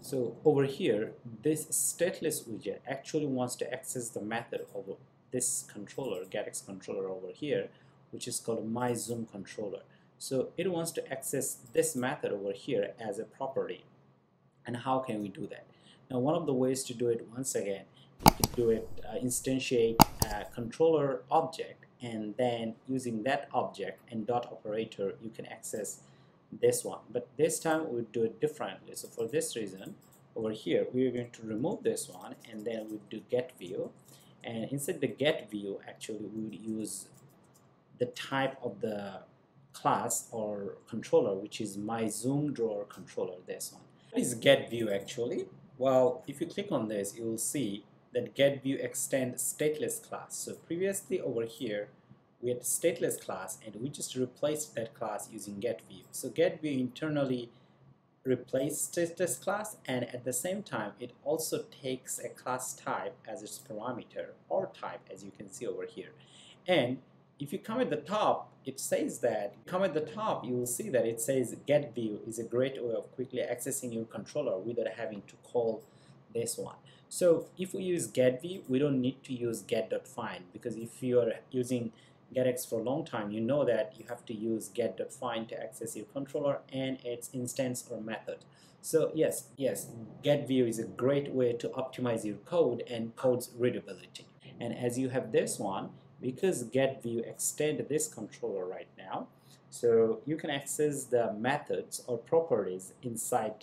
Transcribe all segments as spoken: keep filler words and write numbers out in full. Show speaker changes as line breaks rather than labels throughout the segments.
So over here, this stateless widget actually wants to access the method of this controller, Getx controller over here, which is called my zoom controller. So it wants to access this method over here as a property. And how can we do that? Now, one of the ways to do it, once again, you could do it, uh, instantiate a controller object, and then using that object and dot operator, you can access this one. But this time we do it differently. So for this reason, over here, we are going to remove this one, and then we do GetView. And inside the GetView, actually, we would use the type of the class or controller, which is my zoom drawer controller, this one. What is GetView actually? Well, if you click on this, you will see that GetView extends stateless class. So previously over here, we had stateless class, and we just replaced that class using GetView. So GetView internally replaced stateless class, and at the same time, it also takes a class type as its parameter or type, as you can see over here. And if you come at the top, it says that, come at the top, you will see that it says GetView is a great way of quickly accessing your controller without having to call this one. So if we use GetView, we don't need to use Get.find, because if you are using Getx for a long time, you know that you have to use Get.find to access your controller and its instance or method. So yes, yes, GetView is a great way to optimize your code and code's readability. And as you have this one, because GetView extend this controller right now, so you can access the methods or properties inside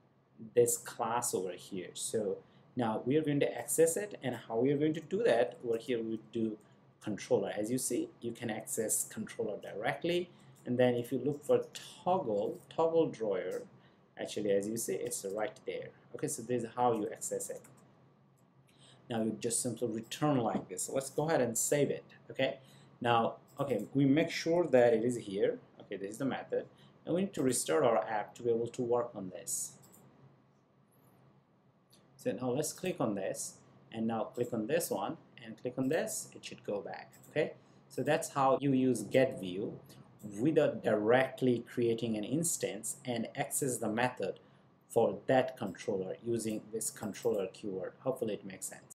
this class over here. So now we are going to access it, and how we are going to do that, over here we do controller. As you see, you can access controller directly, and then if you look for toggle, toggle drawer, actually as you see, it's right there. Okay, so this is how you access it. Now you just simply return like this. So let's go ahead and save it. Okay. Now, okay, we make sure that it is here. Okay, this is the method, and we need to restart our app to be able to work on this. So now let's click on this, and now click on this one, and click on this. It should go back. Okay. So that's how you use GetView without directly creating an instance and access the method for that controller using this controller keyword. Hopefully it makes sense.